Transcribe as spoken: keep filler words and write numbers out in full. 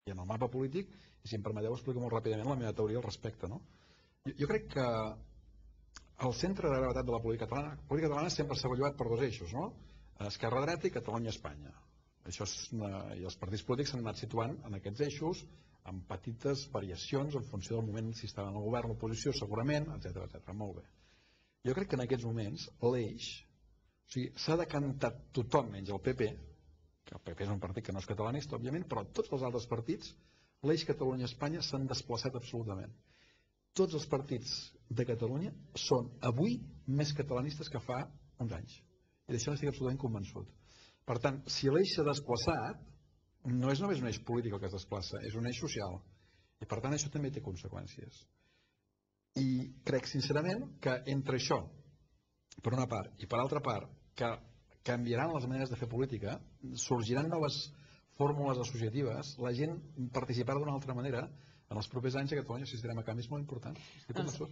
i en el mapa polític, i si em permeteu explico molt ràpidament la meva teoria al respecte. No? Jo, jo crec que el centre de gravetat de la política catalana, la política catalana sempre s'ha evaluat per dos eixos, no? Esquerra-dreta i Catalunya-Espanya. Això és una, i els partits polítics s'han anat situant en aquests eixos amb petites variacions en funció del moment si estaven al govern o l'oposició, segurament, etcètera, etcètera. Molt bé. Jo crec que en aquests moments l'eix, o sigui, s'ha decantat tothom menys el P P, que el P P és un partit que no és catalanista, òbviament, però tots els altres partits, l'eix Catalunya-Espanya s'han desplaçat absolutament. Tots els partits de Catalunya són avui més catalanistes que fa uns anys. I d'això n'estic absolutament convençut. Per tant, si l'eix s'ha desplaçat, no és només un eix polític el que es desplaça, és un eix social. I per tant això també té conseqüències. I crec sincerament que entre això, per una part, i per altra part, que canviaran les maneres de fer política, sorgiran noves fórmules associatives, la gent participarà d'una altra manera. En els propers anys a Catalunya assistirem a canvis molt importants.